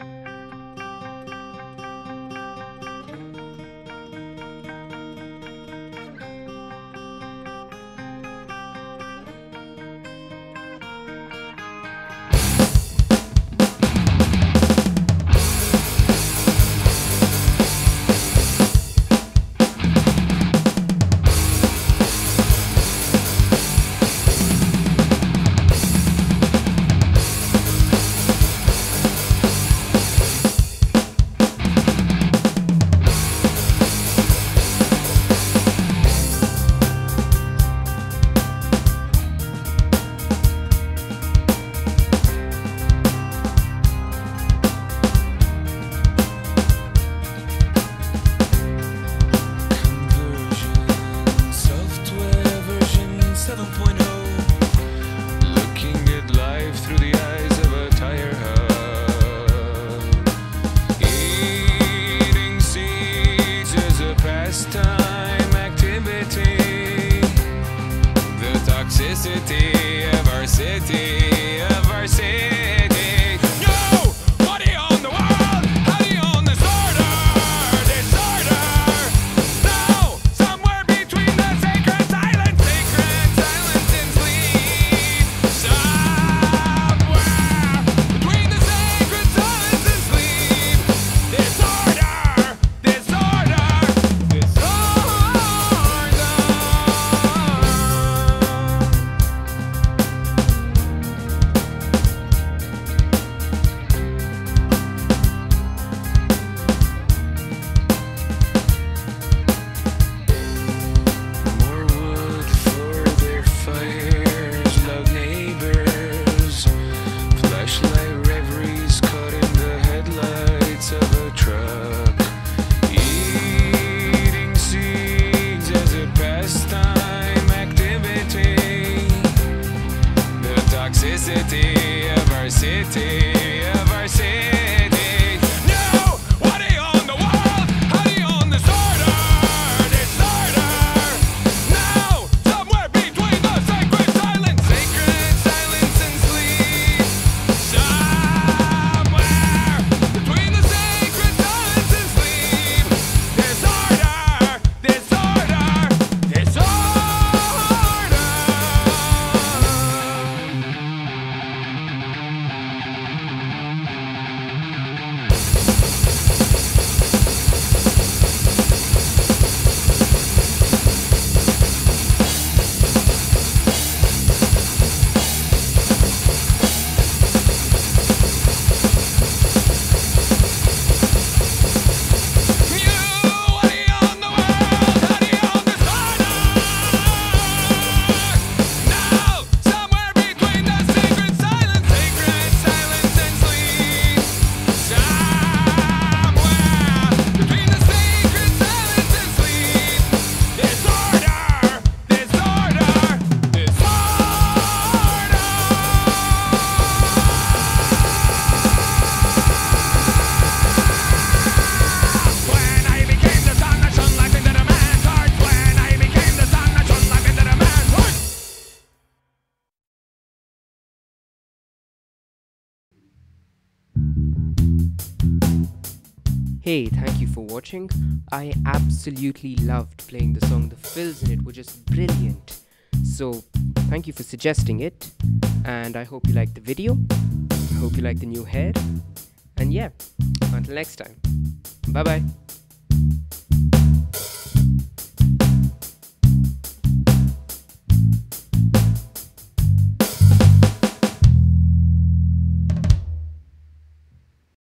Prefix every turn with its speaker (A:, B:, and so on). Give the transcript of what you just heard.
A: Pastime activity, the toxicity of our city, of our city. Yo, what are you on the world? How do you own disorder? Disorder. No, somewhere between the sacred silence and sleep. Somewhere between the sacred silence and sleep. Disorder, disorder. Toxicity of our city, of our city. No, what are you on the world? How do you own disorder? Disorder. No, somewhere between the sacred silence and sleep. Somewhere between the sacred silence and sleep. Disorder, disorder, disorder.
B: Hey, thank you for watching. I absolutely loved playing the song. The fills in it were just brilliant. So, thank you for suggesting it. And I hope you liked the video. I hope you like the new hair. And yeah, until next time. Bye-bye.